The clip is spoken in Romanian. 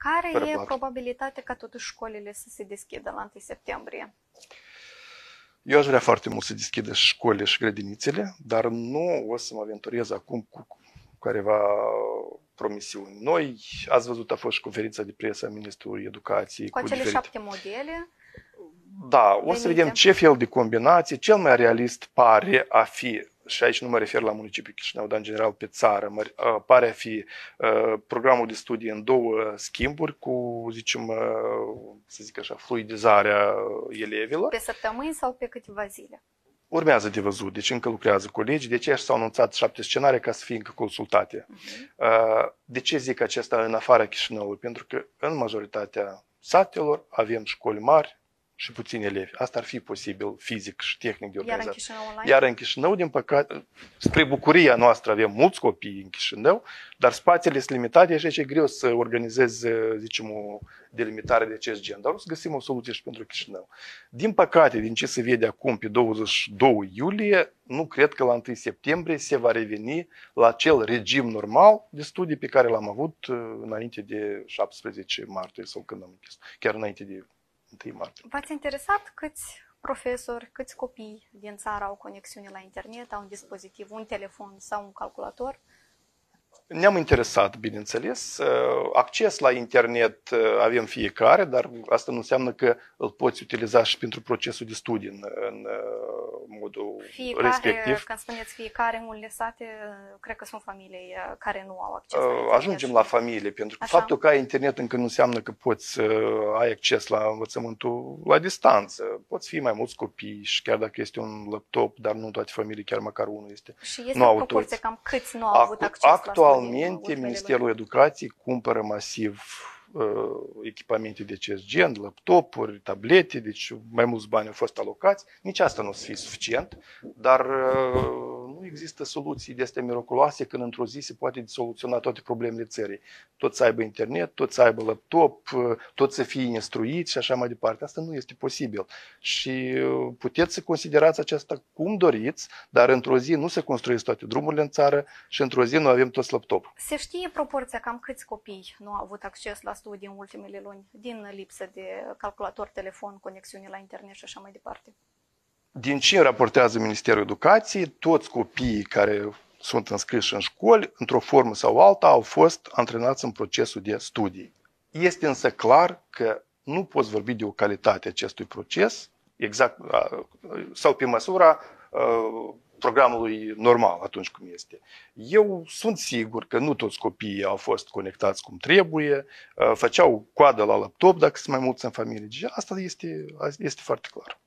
Care fără e plată. probabilitatea ca totuși școlile să se deschidă la 1 septembrie? Eu aș vrea foarte mult să deschidă școlile și grădinițele, dar nu o să mă aventurez acum cu careva promisiuni. Noi, ați văzut, a fost și conferința de presă a Ministrului Educației. Cu acele 7 modele? Da, o să vedem ce fel de combinații. Cel mai realist pare a fi, și aici nu mă refer la municipiul Chișinău, dar în general pe țară, pare a fi programul de studii în 2 schimburi cu, zicem, să zic așa, fluidizarea elevilor. Pe săptămâni sau pe câteva zile? Urmează de văzut, deci încă lucrează colegii, de aceea s-au anunțat 7 scenarii ca să fie încă consultate. De ce zic acesta în afara Chișinăului? Pentru că în majoritatea satelor avem școli mari și puțini elevi. Asta ar fi posibil fizic și tehnic de organizat. Iar în Chișinău, din păcate, spre bucuria noastră avem mulți copii în Chișinău, dar spațiile sunt limitate și aici e greu să organizezi, zicem, o delimitare de acest gen. Dar o să găsim o soluție și pentru Chișinău. Din păcate, din ce se vede acum pe 22 iulie, nu cred că la 1 septembrie se va reveni la acel regim normal de studii pe care l-am avut înainte de 17 martie sau când am închis, chiar înainte de 1 martie. V-ați interesat câți profesori, câți copii din țară au conexiune la internet, au un dispozitiv, un telefon sau un calculator? Ne-am interesat, bineînțeles. Acces la internet avem fiecare, dar asta nu înseamnă că îl poți utiliza și pentru procesul de studii în modul respectiv. Când spuneți fiecare, în unele sate, cred că sunt familii care nu au acces la internet. Ajungem la familie, pentru că faptul că ai internet încă nu înseamnă că poți să ai acces la învățământul la distanță. Poți fi mai mulți copii și chiar dacă este un laptop, dar nu toate familiile, chiar măcar unul este. Și este o proporție cam câți nu au avut acces la studii? Actualmente, Ministerul Educației cumpără masiv echipamente de acest gen, laptopuri, tablete, deci mai mulți bani au fost alocați. Nici asta nu o să fie suficient, dar nu există soluții de astea miraculoase când într-o zi se poate soluționa toate problemele țării. Toți să aibă internet, toți să aibă laptop, toți să fie instruiți și așa mai departe. Asta nu este posibil. Și puteți să considerați aceasta cum doriți, dar într-o zi nu se construiesc toate drumurile în țară și într-o zi nu avem toți laptop. Se știe proporția cam câți copii nu au avut acces la studii în ultimele luni, din lipsă de calculator, telefon, conexiune la internet și așa mai departe? Din ce raportează Ministerul Educației, toți copiii care sunt înscriși în școli, într-o formă sau alta, au fost antrenați în procesul de studii. Este însă clar că nu poți vorbi de o calitate a acestui proces, exact, sau pe măsura programului normal atunci cum este. Eu sunt sigur că nu toți copiii au fost conectați cum trebuie, făceau coadă la laptop dacă sunt mai mulți în familie. Deci asta este foarte clar.